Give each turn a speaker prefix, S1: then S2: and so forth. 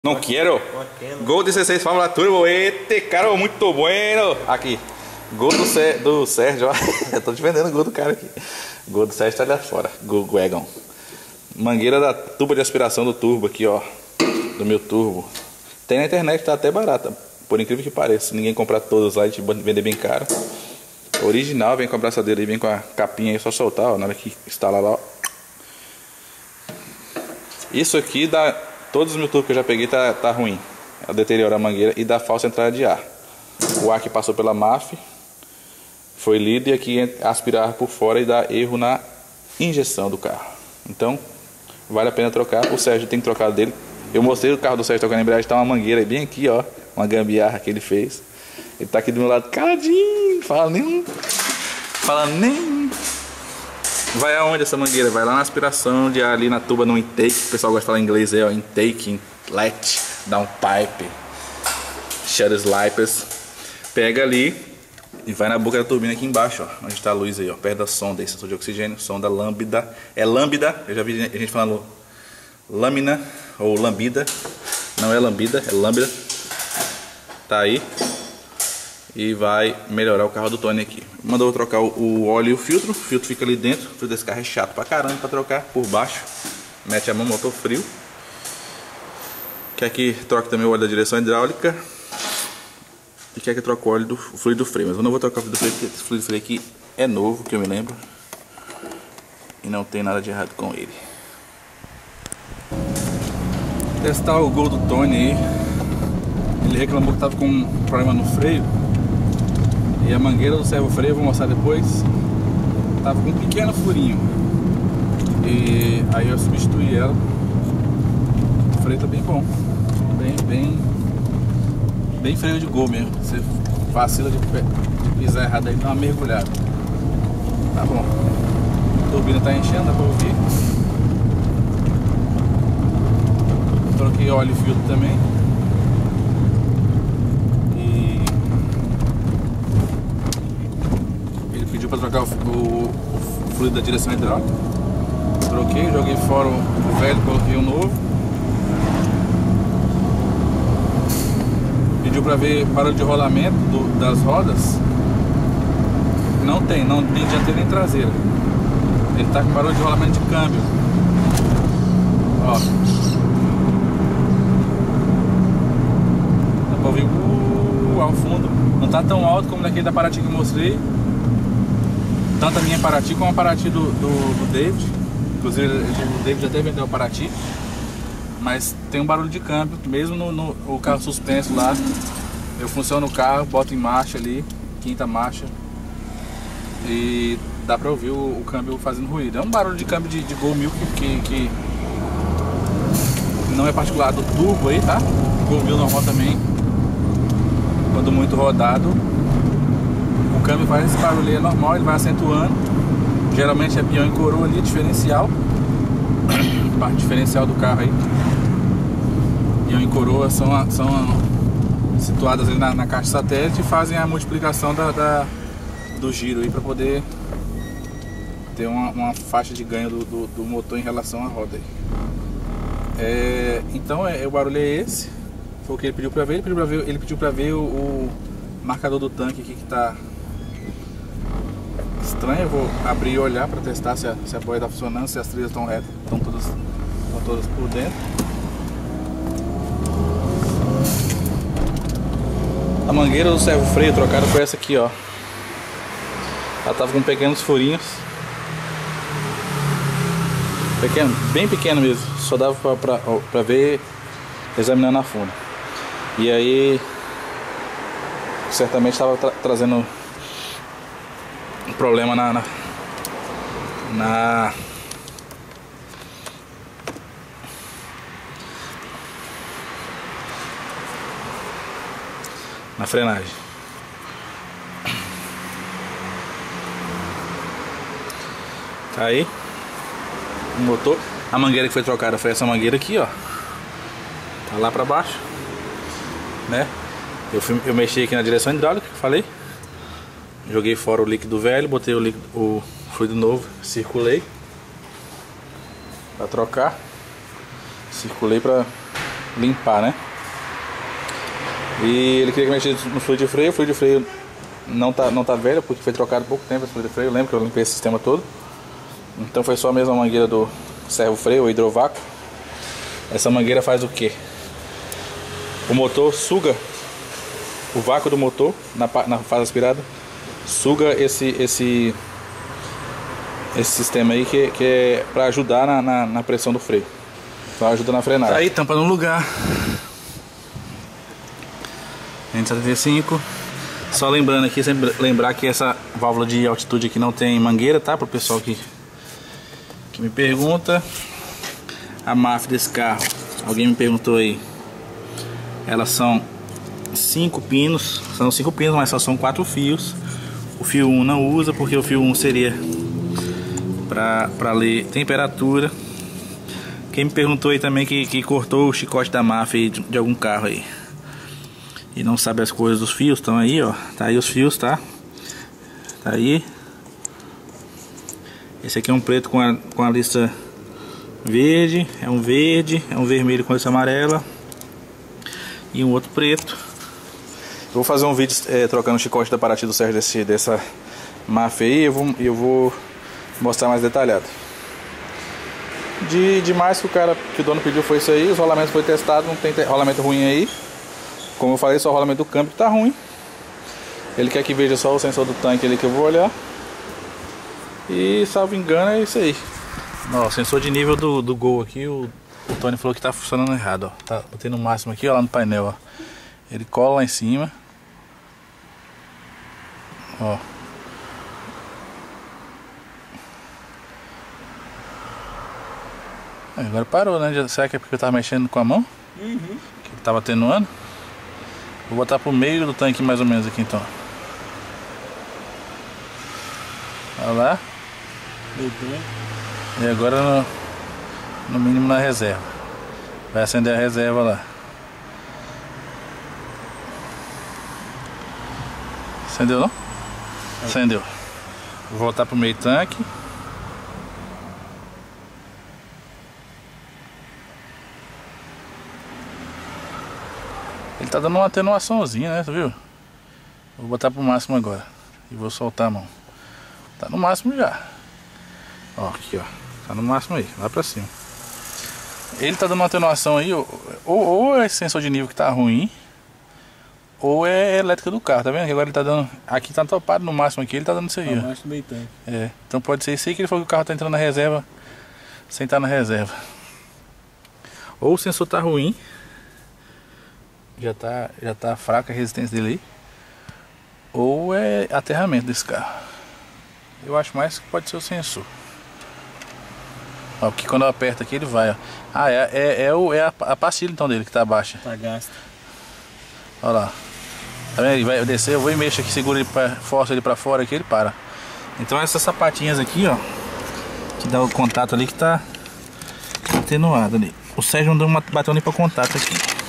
S1: Não quero. Gol 16 Fórmula Turbo. Este cara muito bueno. Aqui. Gol do Sérgio. Eu tô te vendendo o gol do cara aqui. Gol do Sérgio tá ali fora. Gol Wagon. Mangueira da tuba de aspiração do turbo aqui, ó. Do meu turbo. Tem na internet, tá até barata. Por incrível que pareça. Ninguém comprar todos lá e te vender bem caro. Original, vem com a abraçadeira aí, vem com a capinha aí, só soltar, ó. Na hora que instalar lá, ó. Isso aqui dá. Todos os meus tubos que eu já peguei tá ruim. Ela deteriora a mangueira e dá falsa entrada de ar. O ar que passou pela MAF foi lido e aqui aspirar por fora e dá erro na injeção do carro. Então vale a pena trocar. O Sérgio tem que trocar dele. Eu mostrei o carro do Sérgio trocando a embreagem, tá uma mangueira bem aqui, ó. Uma gambiarra que ele fez. Ele tá aqui do meu lado caladinho. Fala nem. Vai aonde essa mangueira? Vai lá na aspiração de ar ali na tuba, no intake. O pessoal gosta de falar em inglês aí, ó. Intake, inlet, downpipe, shutter slipers. Pega ali e vai na boca da turbina aqui embaixo, ó. Onde está a luz aí, ó. Perto da sonda, sensor de oxigênio. Sonda lambda. É lambda. Eu já vi a gente falando lâmina ou lambida. Não é lambida, é lambda. Tá aí. E vai melhorar o carro do Tony aqui. Mandou trocar o óleo e o filtro. O filtro fica ali dentro. O filtro desse carro é chato pra caramba pra trocar por baixo. Mete a mão, motor frio. Quer que troque também o óleo da direção hidráulica. E quer que troque o óleo do fluido do freio. Mas eu não vou trocar o fluido do freio, porque esse fluido do freio aqui é novo, que eu me lembro. E não tem nada de errado com ele. Testar o Gol do Tony aí. Ele reclamou que tava com um problema no freio. E a mangueira do servo freio, eu vou mostrar depois, tava com um pequeno furinho. E aí eu substituí ela. O freio tá bem bom. Bem freio de gol mesmo. Você vacila de pisar errado aí, dá uma mergulhada. Tá bom. A turbina tá enchendo, dá pra ouvir. Troquei óleo e filtro também. Para trocar o fluido da direção hidráulica. Troquei, joguei fora o velho, coloquei o novo. Pediu para ver barulho de rolamento das rodas. Não tem dianteira nem traseira. Ele tá com barulho de rolamento de câmbio. Ó. Dá para ouvir ao fundo. Não tá tão alto como naquele da Paraty que eu mostrei. Tanto a minha Paraty como a Paraty do David. Inclusive o David até vendeu a Paraty. Mas tem um barulho de câmbio. Mesmo no carro suspenso lá. Eu funciono o carro, boto em marcha ali, quinta marcha. E dá pra ouvir o câmbio fazendo ruído. É um barulho de câmbio de Gol 1000 que não é particular do turbo aí, tá? Gol 1000 normal também. Quando muito rodado, o câmbio faz esse barulho aí, é normal, ele vai acentuando. Geralmente é pião em coroa ali, diferencial. Parte diferencial do carro aí. Pião em coroa são situadas ali na caixa satélite e fazem a multiplicação do giro aí para poder ter uma faixa de ganho do motor em relação à roda aí. Então o barulho é esse. Foi o que ele pediu para ver. Ele pediu para ver o marcador do tanque aqui que tá estranho. Eu vou abrir e olhar para testar se a boia está funcionando, se as trilhas estão retas, estão todas por dentro. A mangueira do servo freio trocada foi essa aqui, ó. Ela tava com pequenos furinhos. Pequeno, bem pequeno mesmo. Só dava pra ver examinando a fundo. E aí certamente estava trazendo um problema na frenagem. Tá aí o motor. A mangueira que foi trocada foi essa mangueira aqui, ó. Tá lá pra baixo, né? Eu mexi aqui na direção hidráulica, falei. Joguei fora o líquido velho, botei o fluido novo, circulei pra trocar. Circulei pra limpar, né? E ele queria que mexesse no fluido de freio. O fluido de freio não tá velho, porque foi trocado há pouco tempo esse fluido de freio. Eu lembro que eu limpei esse sistema todo. Então foi só a mesma mangueira do servo freio, o hidrovácuo. Essa mangueira faz o que? O motor suga o vácuo do motor na fase aspirada, suga esse sistema aí que é para ajudar na pressão do freio. Então ajuda na frenagem. Tá aí, tampa no lugar. 175. Só lembrando aqui, sempre lembrar que essa válvula de altitude aqui não tem mangueira, tá? Para o pessoal que me pergunta. A MAF desse carro, alguém me perguntou aí. Elas são 5 pinos, mas só são 4 fios. O fio 1 não usa, porque o fio 1 seria para ler temperatura. Quem me perguntou aí também que cortou o chicote da MAF aí de algum carro aí e não sabe as cores dos fios, estão aí, ó. Tá aí os fios, tá? Tá aí. Esse aqui é um preto com a lista verde, é um vermelho com lista amarela e um outro preto. Eu vou fazer um vídeo trocando o chicote da Paraty do Sérgio dessa MAF aí. Eu vou mostrar mais detalhado. Demais que o dono pediu foi isso aí. Os rolamentos foi testado, não tem rolamento ruim aí. Como eu falei, só o rolamento do câmbio que tá ruim. Ele quer que veja só o sensor do tanque ali que eu vou olhar. E salvo engano é isso aí. Ó, o sensor de nível do Gol aqui, o Tony falou que tá funcionando errado, ó. Tá, botei no máximo aqui, ó, lá no painel, ó. Ele cola lá em cima. Ó. Agora parou, né? Será que é porque eu tava mexendo com a mão? Uhum. Que tava atenuando? Vou botar pro meio do tanque mais ou menos aqui então. Olha lá. E agora no mínimo na reserva. Vai acender a reserva lá. Acendeu não? Acendeu. Vou voltar pro meio tanque. Ele tá dando uma atenuaçãozinha, né? Tu viu? Vou botar pro máximo agora. E vou soltar a mão. Tá no máximo já. Ó, aqui ó. Tá no máximo aí, lá pra cima. Ele tá dando uma atenuação aí. Ou é esse sensor de nível que tá ruim, ou é a elétrica do carro, tá vendo? Que agora ele tá dando. Aqui tá topado no máximo aqui, ele tá dando isso aí, ó. É, então pode ser isso aí que ele falou que o carro tá entrando na reserva sem estar na reserva. Ou o sensor tá ruim, já tá fraca a resistência dele aí, ou é aterramento desse carro. Eu acho mais que pode ser o sensor. Ó, porque quando eu aperto aqui ele vai, ó. Ah, é a pastilha então dele que tá baixa. Tá gasta. Olha lá. Tá vendo? Ele vai descer, eu vou e mexo aqui, seguro ele, forço ele pra fora aqui, ele para. Então essas sapatinhas aqui, ó, que dá o contato ali que tá atenuado ali. O Sérgio bateu ali pra contato aqui.